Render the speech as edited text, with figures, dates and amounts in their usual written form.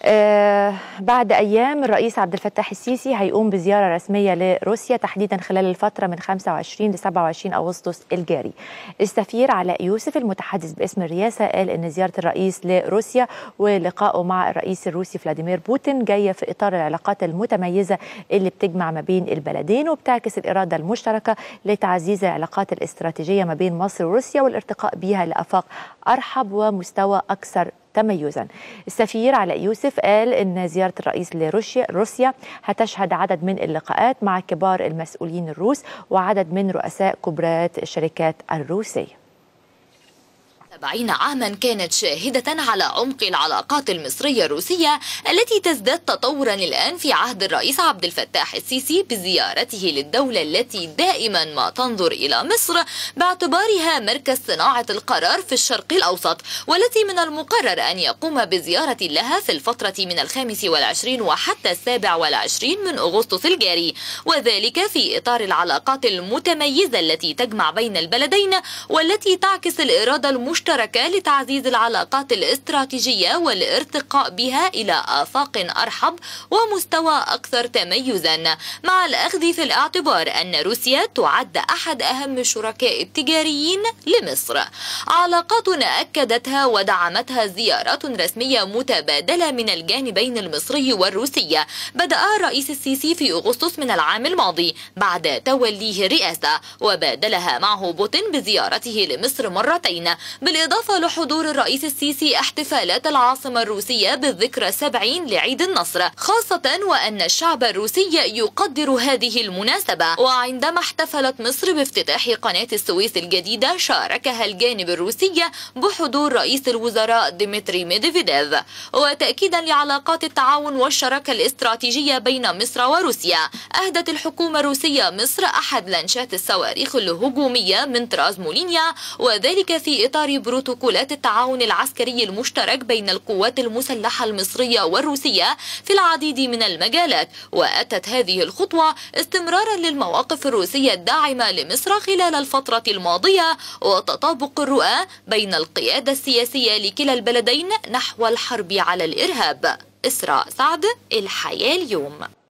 بعد أيام الرئيس عبد الفتاح السيسي هيقوم بزيارة رسمية لروسيا تحديدا خلال الفترة من 25 ل 27 أغسطس الجاري. السفير علاء يوسف المتحدث باسم الرئاسة قال إن زيارة الرئيس لروسيا ولقائه مع الرئيس الروسي فلاديمير بوتين جاية في إطار العلاقات المتميزة اللي بتجمع ما بين البلدين وبتعكس الإرادة المشتركة لتعزيز العلاقات الاستراتيجية ما بين مصر وروسيا والارتقاء بها لآفاق أرحب ومستوى أكثر تميزا. السفير علاء يوسف قال إن زيارة الرئيس لروسيا هتشهد عدد من اللقاءات مع كبار المسؤولين الروس وعدد من رؤساء كبريات الشركات الروسية. 70 عاما كانت شاهدة على عمق العلاقات المصرية الروسية التي تزداد تطورا الآن في عهد الرئيس عبد الفتاح السيسي بزيارته للدولة التي دائما ما تنظر إلى مصر باعتبارها مركز صناعة القرار في الشرق الأوسط، والتي من المقرر أن يقوم بزيارة لها في الفترة من 25 وحتى 27 من أغسطس الجاري، وذلك في إطار العلاقات المتميزة التي تجمع بين البلدين والتي تعكس الإرادة المشتركة لتعزيز العلاقات الاستراتيجية والارتقاء بها إلى آفاق أرحب ومستوى أكثر تميزا، مع الأخذ في الاعتبار أن روسيا تعد أحد أهم الشركاء التجاريين لمصر. علاقات أكدتها ودعمتها زيارات رسمية متبادلة من الجانبين المصري والروسي بدأ الرئيس السيسي في أغسطس من العام الماضي بعد توليه الرئاسة، وبادلها معه بوتين بزيارته لمصر مرتين، بالإضافة لحضور الرئيس السيسي احتفالات العاصمة الروسية بالذكرى 70 لعيد النصر، خاصة وأن الشعب الروسي يقدر هذه المناسبة. وعندما احتفلت مصر بافتتاح قناة السويس الجديدة شاركها الجانب الروسي بحضور رئيس الوزراء ديمتري ميدفيديف. وتأكيدا لعلاقات التعاون والشراكة الاستراتيجية بين مصر وروسيا، أهدت الحكومة الروسية مصر أحد لانشات الصواريخ الهجومية من طراز مولينيا، وذلك في إطار بروتوكولات التعاون العسكري المشترك بين القوات المسلحة المصرية والروسية في العديد من المجالات. وأتت هذه الخطوة استمرارا للمواقف الروسية الداعمة لمصر خلال الفترة الماضية وتطابق الرؤى بين القيادة السياسية لكلا البلدين نحو الحرب على الإرهاب. إسراء سعد، الحياة اليوم.